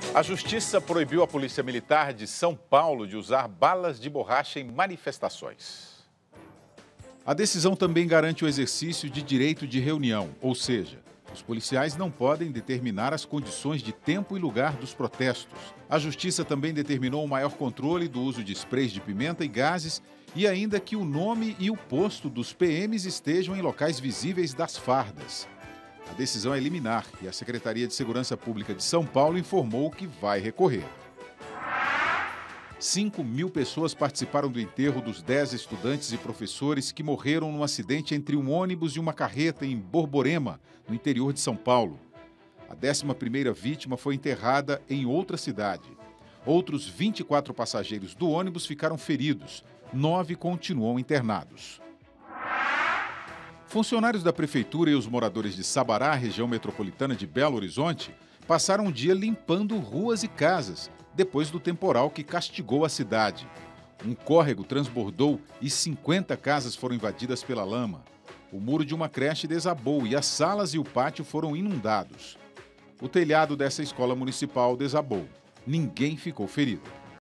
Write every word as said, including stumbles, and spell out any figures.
A Justiça proibiu a Polícia Militar de São Paulo de usar balas de borracha em manifestações. A decisão também garante o exercício de direito de reunião, ou seja, os policiais não podem determinar as condições de tempo e lugar dos protestos. A Justiça também determinou um maior controle do uso de sprays de pimenta e gases e ainda que o nome e o posto dos P Ms estejam em locais visíveis das fardas. A decisão é liminar e a Secretaria de Segurança Pública de São Paulo informou que vai recorrer. cinco mil pessoas participaram do enterro dos dez estudantes e professores que morreram num acidente entre um ônibus e uma carreta em Borborema, no interior de São Paulo. A décima primeira vítima foi enterrada em outra cidade. Outros vinte e quatro passageiros do ônibus ficaram feridos. Nove continuam internados. Funcionários da Prefeitura e os moradores de Sabará, região metropolitana de Belo Horizonte, passaram um dia limpando ruas e casas, depois do temporal que castigou a cidade. Um córrego transbordou e cinquenta casas foram invadidas pela lama. O muro de uma creche desabou e as salas e o pátio foram inundados. O telhado dessa escola municipal desabou. Ninguém ficou ferido.